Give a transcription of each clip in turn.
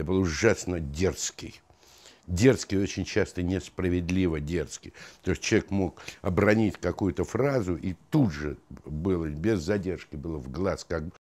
был ужасно дерзкий. Дерзкий, очень часто несправедливо дерзкий. То есть человек мог обронить какую-то фразу, и тут же было, без задержки было в глаз, как бы.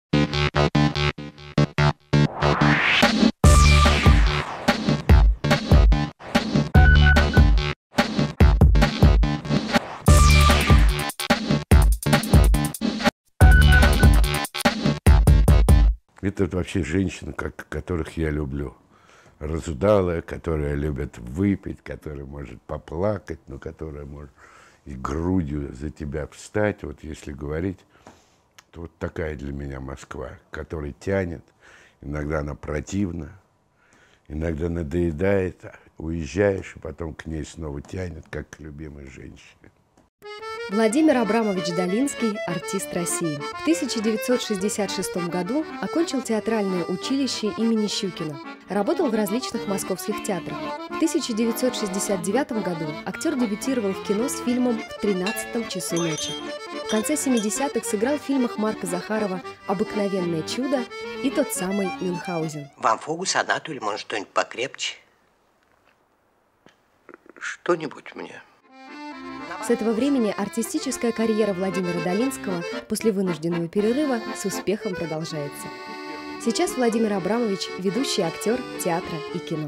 Это вообще женщины, которых я люблю. Разудалая, которая любит выпить, которая может поплакать, но которая может и грудью за тебя встать. Вот если говорить, то вот такая для меня Москва, которая тянет. Иногда она противна, иногда надоедает, уезжаешь, и потом к ней снова тянет, как к любимой женщине. Владимир Абрамович Долинский – артист России. В 1966 году окончил театральное училище имени Щукина. Работал в различных московских театрах. В 1969 году актер дебютировал в кино с фильмом «В 13 часу ночи». В конце 70-х сыграл в фильмах Марка Захарова «Обыкновенное чудо» и тот самый Мюнхгаузен. Вам фугу, сонату или, может, что-нибудь покрепче? Что-нибудь мне. С этого времени артистическая карьера Владимира Долинского после вынужденного перерыва с успехом продолжается. Сейчас Владимир Абрамович – ведущий актер театра и кино.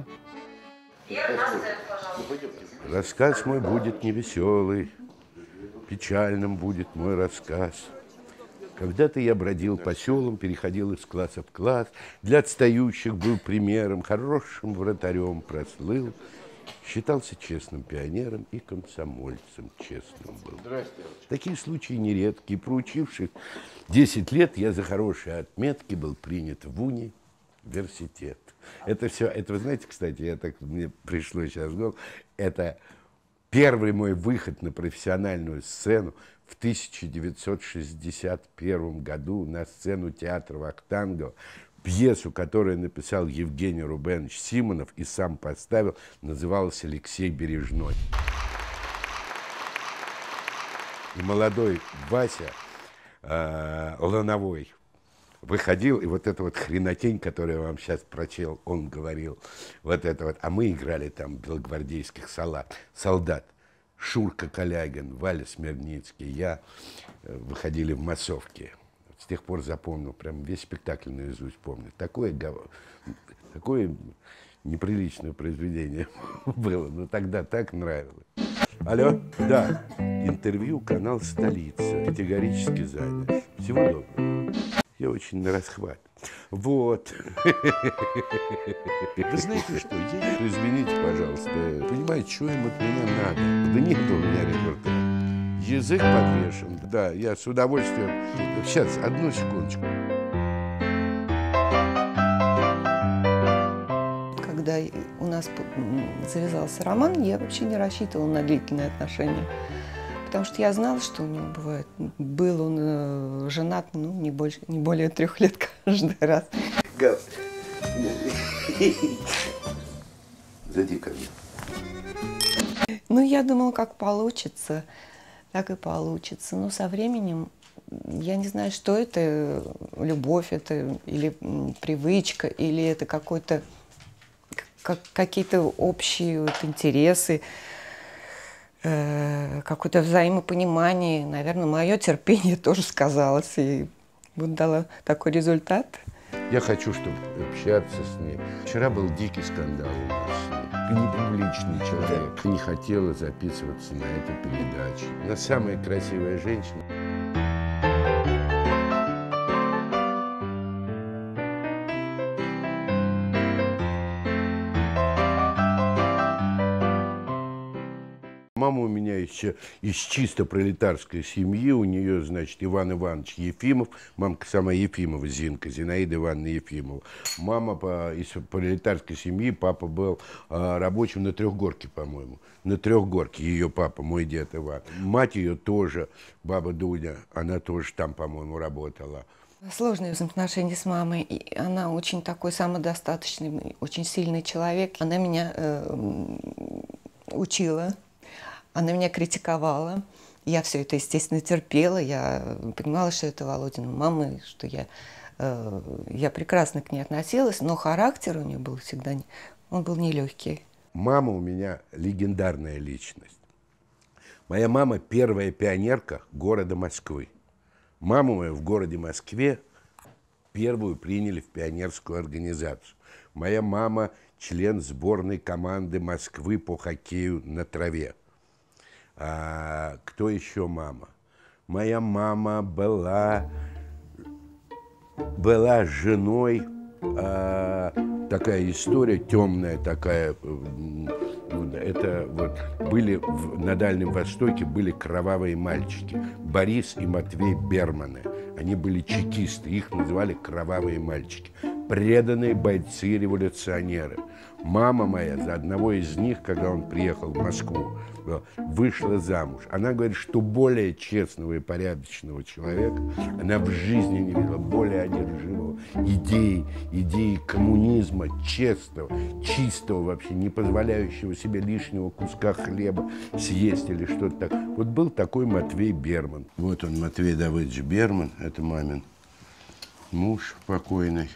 Рассказ мой будет невеселый, печальным будет мой рассказ. Когда-то я бродил по селам, переходил из класса в класс, для отстающих был примером, хорошим вратарем прослыл, считался честным пионером и комсомольцем честным был. Такие случаи нередки. Проучивших 10 лет я за хорошие отметки был принят в университет. Это все, это вы знаете, кстати, мне пришло сейчас в голову, это первый мой выход на профессиональную сцену в 1961 году на сцену театра Вахтангова. Пьесу, которую написал Евгений Рубенович Симонов и сам поставил, называлась «Алексей Бережной». И молодой Вася Лановой выходил, и вот эта вот хренотень, которую я вам сейчас прочел, он говорил, вот это вот, а мы играли там белогвардейских солдат. Шурка Калягин, Валя Смирницкий, я выходили в массовке. С тех пор запомнил, прям весь спектакль наизусть помню. Такое неприличное произведение было, но тогда так нравилось. Алло, да, интервью, канал «Столица», категорически занят. Всего доброго. Я очень на расхват. Вот. Вы знаете что, извините, пожалуйста, понимаете, что им от меня надо? Да нет у меня репертуара. Язык подвешен. Да, я с удовольствием. Сейчас, одну секундочку. Когда у нас завязался роман, я вообще не рассчитывала на длительные отношения. Потому что я знала, что у него бывает. Был он женат, ну, не более 3 лет каждый раз. Зайди ко мне. Ну, я думала, как получится. Так и получится. Но со временем я не знаю, что это, любовь это, или привычка, или это какие-то общие вот интересы, какое-то взаимопонимание. Наверное, мое терпение тоже сказалось, и вот дало такой результат. Я хочу, чтобы общаться с ней. Вчера был дикий скандал у нас с ней. Непубличный человек. Не хотела записываться на этой передаче. Она самая красивая женщина. Мама у меня еще из чисто пролетарской семьи. У нее, значит, Иван Иванович Ефимов. Мамка сама Ефимова, Зинка, Зинаида Ивановна Ефимова. Мама из пролетарской семьи. Папа был рабочим на Трехгорке, по-моему. На Трехгорке ее папа, мой дед Иван. Мать ее тоже, баба Дуня, она тоже там, по-моему, работала. Сложные взаимоотношения с мамой. И она очень такой самодостаточный, очень сильный человек. Она меня учила. Она меня критиковала. Я все это, естественно, терпела. Я понимала, что это Володина мама, что я Я прекрасно к ней относилась, но характер у нее был всегда, он был нелегкий. Мама у меня легендарная личность. Моя мама первая пионерка города Москвы. Маму мою в городе Москве первую приняли в пионерскую организацию. Моя мама член сборной команды Москвы по хоккею на траве. А кто еще мама? Моя мама была женой, такая история темная такая. Это вот были на Дальнем Востоке были кровавые мальчики. Борис и Матвей Берманы. Они были чекисты, их называли кровавые мальчики. Преданные бойцы-революционеры. Мама моя за одного из них, когда он приехал в Москву, вышла замуж. Она говорит, что более честного и порядочного человека она в жизни не видела, более одержимого идеей коммунизма, честного, чистого вообще, не позволяющего себе лишнего куска хлеба съесть или что-то так. Вот был такой Матвей Берман. Вот он, Матвей Давыдович Берман, это мамин муж покойный.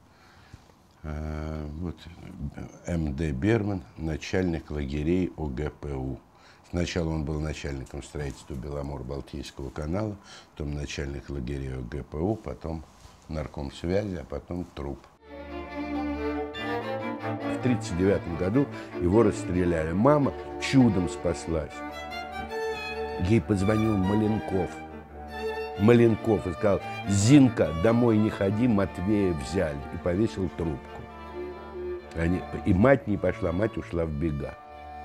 Вот М.Д. Берман, начальник лагерей ОГПУ. Сначала он был начальником строительства Беломор-Балтийского канала, потом начальник лагерей ОГПУ, потом нарком связи, а потом труп. В 1939 году его расстреляли. Мама чудом спаслась. Ей позвонил Маленков. Маленков и сказал: «Зинка, домой не ходи, Матвея взяли». И повесил трубку. И мать не пошла, мать ушла в бега.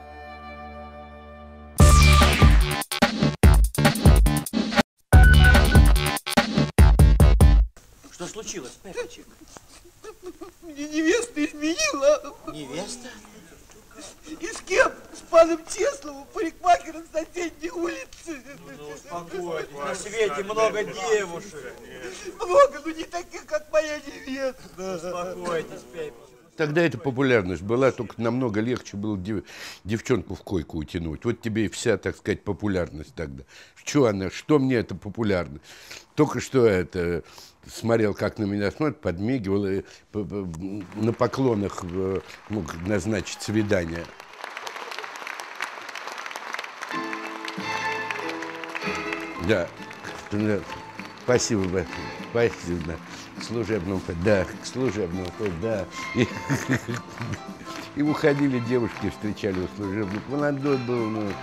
Что случилось, Пеппичек? Мне невеста изменила. Невеста? И с кем? С паном Чесловым, парикмахером с соседней улицы. Ну, успокойтесь, на свете много девушек. Много, но не таких, как моя невеста. Успокойтесь, Пеппичек. Тогда эта популярность была, только намного легче было девчонку в койку утянуть. Вот тебе и вся, так сказать, популярность тогда. Что мне эта популярность? Только что это смотрел, как на меня смотрят, подмигивал, и на поклонах мог назначить свидание. Да, спасибо, спасибо. К служебному, да, к служебному, да. И уходили девушки, встречали у служебных. Молодой был, ну.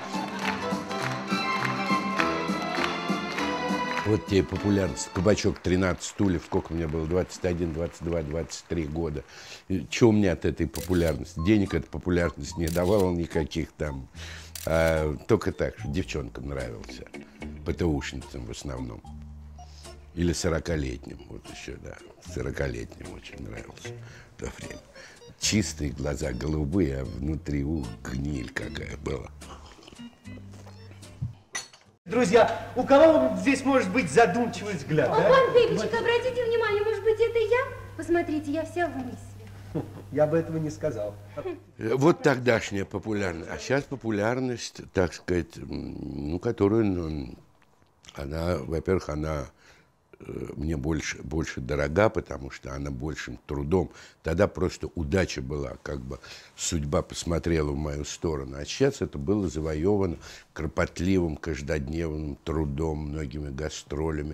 Вот тебе популярность. Кабачок 13 стульев. Сколько мне было? 21, 22, 23 года. Чего у меня от этой популярности? Денег эта популярность не давала никаких там. Только так, что девчонкам нравился. ПТУшницам в основном. Или 40-летним. Вот еще, да. 40-летним очень нравился в то время. Чистые глаза, голубые, а внутри гниль какая была. Друзья, у кого здесь может быть задумчивый взгляд? О, пан Пеппичек, обратите внимание, может быть, это я? Посмотрите, я вся в мысли. Я бы этого не сказал. Вот тогдашняя популярность. А сейчас популярность, так сказать, ну, которую, она, во-первых, она мне больше дорога, потому что она большим трудом. Тогда просто удача была, как бы судьба посмотрела в мою сторону. А сейчас это было завоевано кропотливым, каждодневным трудом, многими гастролями.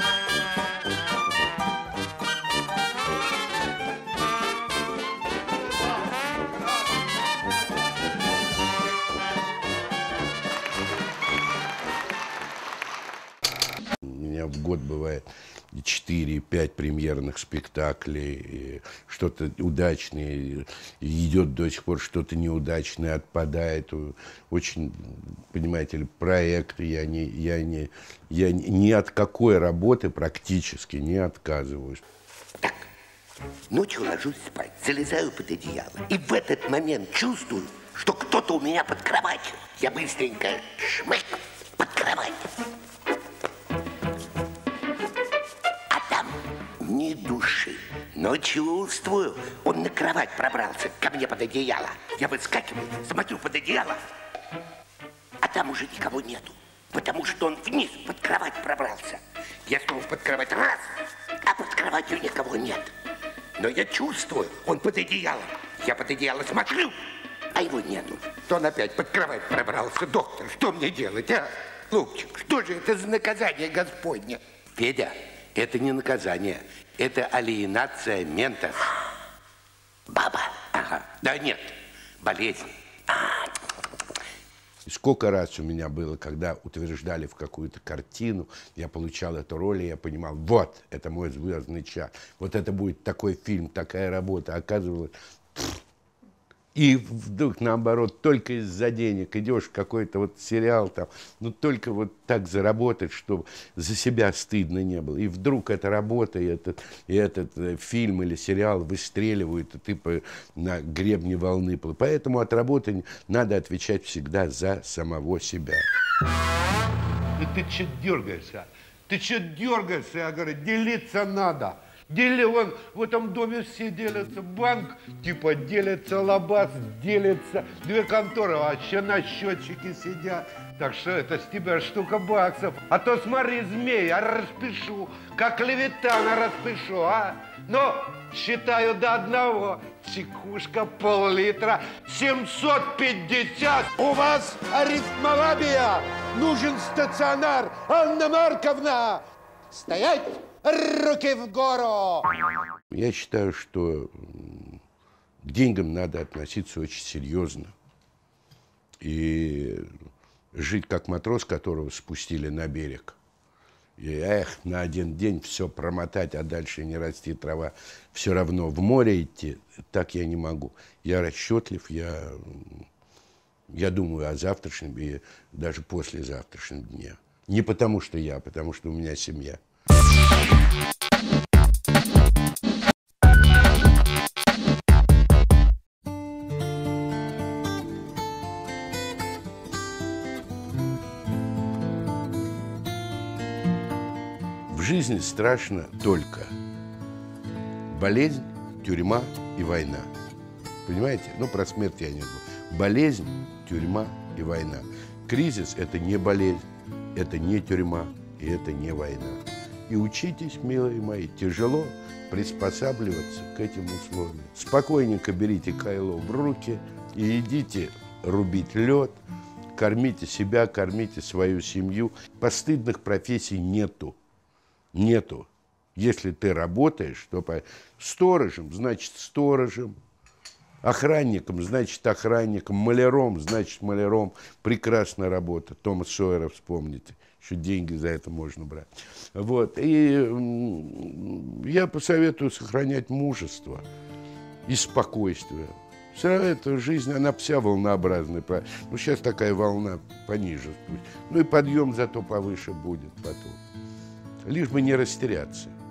У меня в год бывает 4-5 премьерных спектаклей, что-то удачное идет до сих пор, что-то неудачное отпадает. Очень, понимаете ли, проекты, я ни от какой работы практически не отказываюсь. Так, ночью ложусь спать, залезаю под одеяло. И в этот момент чувствую, что кто-то у меня под кроватью. Я быстренько шмык под кровать. Ни души, но чувствую, он на кровать пробрался, ко мне под одеяло. Я выскакиваю, смотрю под одеяло, а там уже никого нету, потому что он вниз под кровать пробрался. Я снова под кровать раз, а под кроватью никого нет. Но я чувствую, он под одеялом. Я под одеяло смотрю, а его нету. То он опять под кровать пробрался. Доктор, что мне делать, а? Лупчик, что же это за наказание Господне? Федя, это не наказание, это алиенация ментов. Баба? Ага. Да нет, болезнь. И сколько раз у меня было, когда утверждали в какую-то картину, я получал эту роль, и я понимал, вот, это мой звездный час, вот это будет такой фильм, такая работа. Оказывалось, и вдруг, наоборот, только из-за денег идешь в какой-то вот сериал там, ну только вот так заработать, чтобы за себя стыдно не было. И вдруг эта работа, и этот фильм или сериал выстреливают, и ты на гребне волны. Поэтому от работы надо отвечать всегда за самого себя. Да ты че дергаешься? Ты че дергаешься? Я говорю, делиться надо. Вон в этом доме все делятся, банк типа делится, лабаз делится, 2 конторы вообще на счетчике сидят. Так что это с тебя штука баксов. А то смотри, змей, я распишу, как Левитана распишу, а? Ну, считаю до 1, чекушка пол-литра, 750. У вас арифмолабия! Нужен стационар! Анна Марковна! Стоять! Руки в гору! Я считаю, что к деньгам надо относиться очень серьезно. И жить как матрос, которого спустили на берег. И на 1 день все промотать, а дальше не расти трава. Все равно в море идти, так я не могу. Я расчетлив, я думаю о завтрашнем и даже послезавтрашнем дне. Не потому что я, а потому что у меня семья. В жизни страшно только болезнь, тюрьма и война. Понимаете? Ну, про смерть я не говорю. Болезнь, тюрьма и война. Кризис – это не болезнь, это не тюрьма и это не война. И учитесь, милые мои, тяжело приспосабливаться к этим условиям. Спокойненько берите кайло в руки и идите рубить лед, кормите себя, кормите свою семью. Постыдных профессий нету. Нету. Если ты работаешь, то сторожем, значит сторожем, охранником, значит охранником, маляром, значит маляром. Прекрасная работа. Тома Сойера вспомните. Еще деньги за это можно брать. Вот. И я посоветую сохранять мужество и спокойствие. Вся эта жизнь, она вся волнообразная. Ну, сейчас такая волна пониже. Ну и подъем зато повыше будет потом. Лишь бы не растеряться.